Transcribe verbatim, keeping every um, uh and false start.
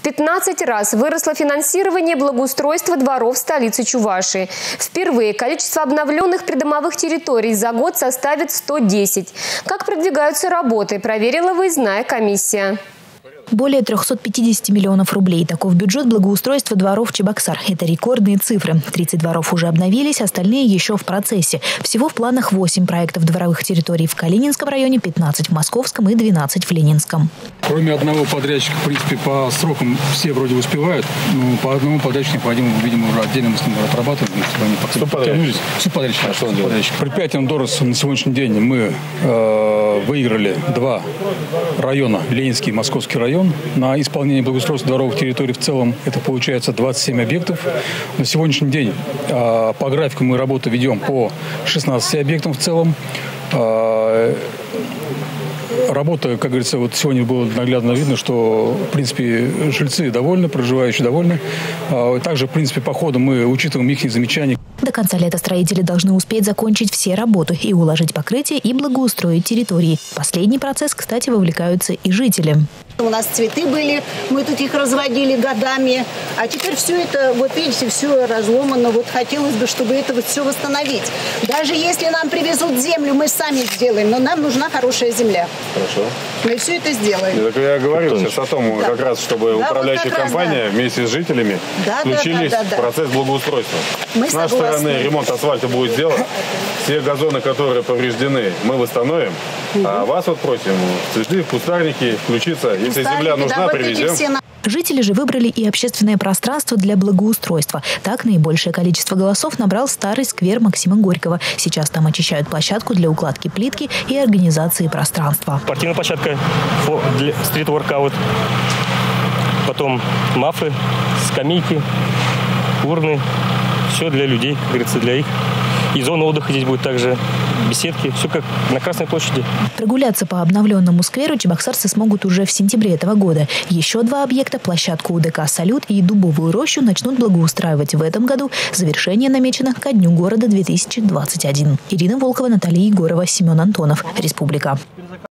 пятнадцать раз выросло финансирование благоустройства дворов столицы Чувашии. Впервые количество обновленных придомовых территорий за год составит сто десять. Как продвигаются работы, проверила выездная комиссия. Более трёхсот пятидесяти миллионов рублей. Таков бюджет благоустройства дворов Чебоксар. Это рекордные цифры. тридцать дворов уже обновились, остальные еще в процессе. Всего в планах восемь проектов дворовых территорий в Калининском районе, пятнадцать в Московском и двенадцать в Ленинском. Кроме одного подрядчика, в принципе, по срокам все вроде успевают. Но по одному подрядчику необходимо, видимо, уже отдельно мы с ним отрабатываем, чтобы они подтянулись. Субподрядчик. А что он делает? Предприятием Дорос на сегодняшний день мы э, выиграли два района, Ленинский и Московский район, на исполнение благоустройства дворовых территорий в целом. Это получается двадцать семь объектов. На сегодняшний день э, по графику мы работу ведем по шестнадцати объектам в целом. Э, Работа, как говорится, вот сегодня было наглядно видно, что, в принципе, жильцы довольны, проживающие довольны. Также, в принципе, по ходу мы учитываем их замечания. До конца лета строители должны успеть закончить все работы и уложить покрытие, и благоустроить территории. В последний процесс, кстати, вовлекаются и жители. У нас цветы были, мы тут их разводили годами, а теперь все это, вот видите, все разломано. Вот хотелось бы, чтобы это вот все восстановить. Даже если нам привезут землю, мы сами сделаем, но нам нужна хорошая земля. Хорошо. Мы все это сделаем. Так я говорил сейчас о том, да. как раз, чтобы да, управляющая вот компания раз, да. вместе с жителями да, включились да, да, да, да. в процесс благоустройства. Мы с нашей стороны ремонт асфальта будет сделан. Все газоны, которые повреждены, мы восстановим. Угу. А вас вот просим, цветы, кустарники, включиться. Если земля нужна, да, вот привезем. Жители же выбрали и общественное пространство для благоустройства. Так наибольшее количество голосов набрал старый сквер Максима Горького. Сейчас там очищают площадку для укладки плитки и организации пространства. Спортивная площадка, стрит-воркаут, потом мафы, скамейки, урны. Все для людей, как говорится, для их. И зона отдыха здесь будет также, беседки, все как на Красной площади. Прогуляться по обновленному скверу чебоксарцы смогут уже в сентябре этого года. Еще два объекта, площадку УДК «Салют» и Дубовую рощу, начнут благоустраивать в этом году. Завершение намечено ко Дню города две тысячи двадцать один. Ирина Волкова, Наталья Егорова, Семен Антонов. Республика.